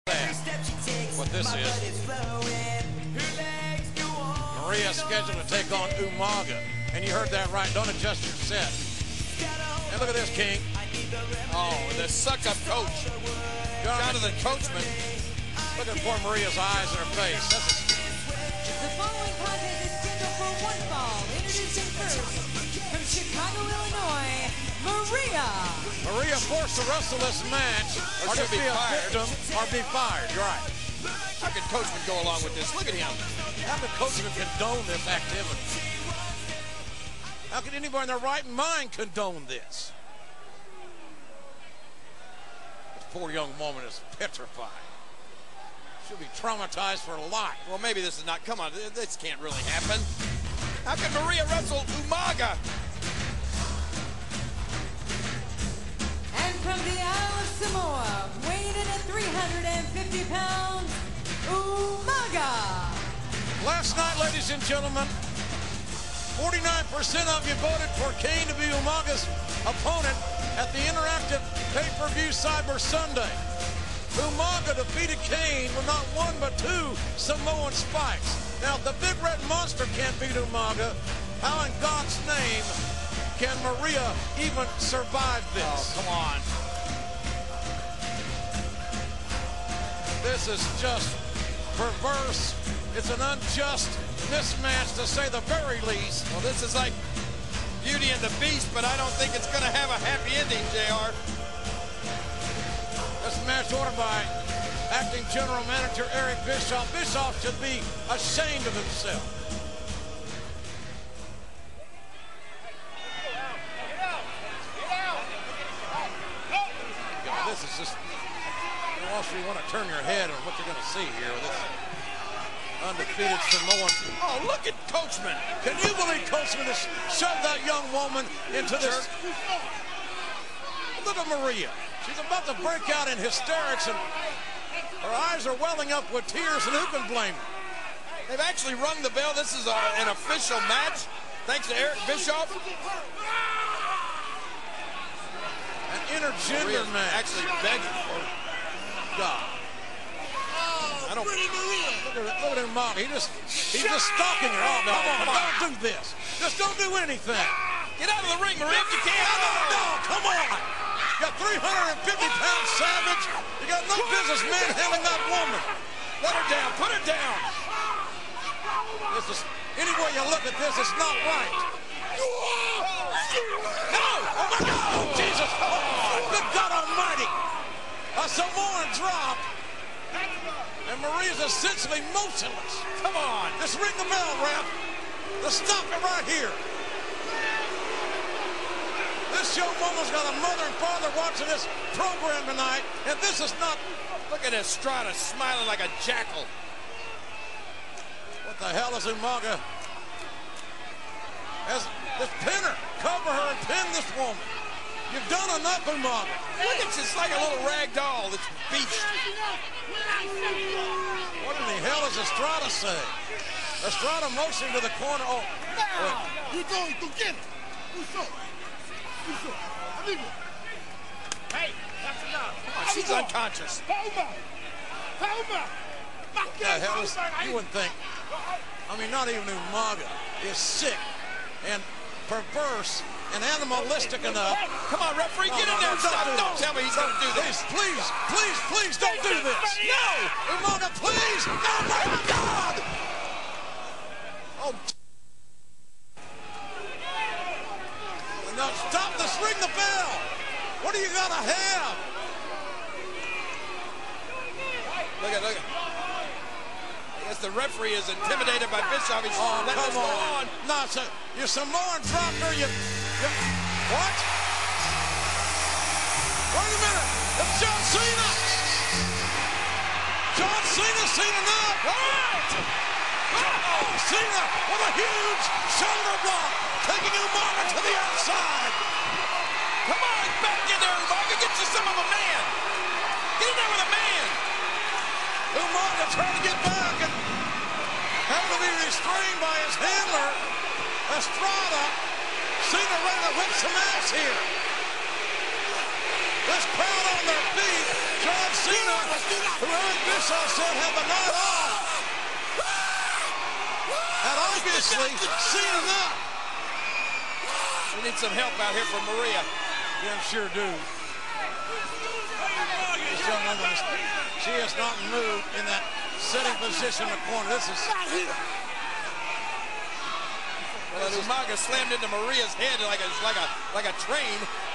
What this is. Maria scheduled to take on Umaga. And you heard that right. Don't adjust your set. And look at this, King. Oh, the suck-up coach. Jonathan Coachman. Looking for Maria's eyes in her face. The following contest is scheduled for one fall. Introducing first, from Chicago, Illinois, Maria. Maria forced to wrestle this match, or to be a victim, or be fired. You're right. How can Coachman go along with this? Look at him. How can Coachman condone this activity? How can anybody in their right mind condone this? This poor young woman is petrified. She'll be traumatized for life. Well, maybe this is not. Come on, this can't really happen. How can Maria wrestle Umaga? And from the Isle of Samoa, weighing in at 350 pounds, Umaga. Last night, ladies and gentlemen, 49% of you voted for Kane to be Umaga's opponent at the interactive pay-per-view Cyber Sunday. Umaga defeated Kane with not one but two Samoan spikes. Now, if the Big Red Monster can't beat Umaga, how in God's name can Maria even survive this? Oh, come on. This is just perverse. It's an unjust mismatch, to say the very least. Well, this is like Beauty and the Beast, but I don't think it's going to have a happy ending, JR. This match ordered by acting general manager Eric Bischoff. Bischoff should be ashamed of himself. This is just, also you want to turn your head on what you're going to see here with this undefeated Samoan. Oh, look at Coachman. Can you believe Coachman has shoved that young woman into this? Look at Maria. She's about to break out in hysterics, and her eyes are welling up with tears, and who can blame her? They've actually rung the bell. This is an official match, thanks to Eric Bischoff. An intergender match. Actually begging for God. I don't. Look at him, Mom. He's just stalking her. Oh, no, come on. Don't do this. Just don't do anything. Get out of the ring, Maria, if you can. No, come on. You got 350-pound savage. You got no business manhandling that woman. Let her down. Put her down. This is, any way you look at this, it's not right. No! Oh, my God! Oh, Jesus! Oh, good God Almighty! A Samoan drop. And Maria's essentially motionless. Come on. Just ring the bell, ref. Just stop it right here. This young woman's got a mother and father watching this program tonight, and this is not... Look at Estrada smiling like a jackal. What the hell is Umaga? As this pinner, cover her and pin this woman. You've done enough, Umaga. Look, it's just like a little rag doll that's beached. What in the hell does Estrada say? Estrada motioning to the corner. Oh, You're going to get it. Hey, that's enough. Come on, she's unconscious. what the hell is, you wouldn't think. I mean, not even Umaga is sick and perverse and animalistic enough. Come on, referee, get in there and stop. Don't tell me he's going to do this. Please, don't do this. No! Umaga, please! Oh, my God! Oh. No, stop this. Ring the bell. What do you got to have? Look at. I guess the referee is intimidated by Bischoff. He's letting this go on. No, so you're Samoan dropped her. What? Wait a minute. It's John Cena. John Cena's seen enough. What? Oh, Cena with a huge shoulder block, taking Umaga to the outside. Come on, back in there, Umaga. Get you some of a man. Get in there with a man. Umaga trying to get back and having to be restrained by his handler, Estrada. Cena ready to whip some ass here. This crowd on their feet. John Cena, who Eric saw Seth have the night off. And obviously seen enough. We need some help out here from Maria. Yeah, sure do. This young woman, she has not moved in that sitting position in the corner. This is... Well, Umaga slammed into Maria's head like a train.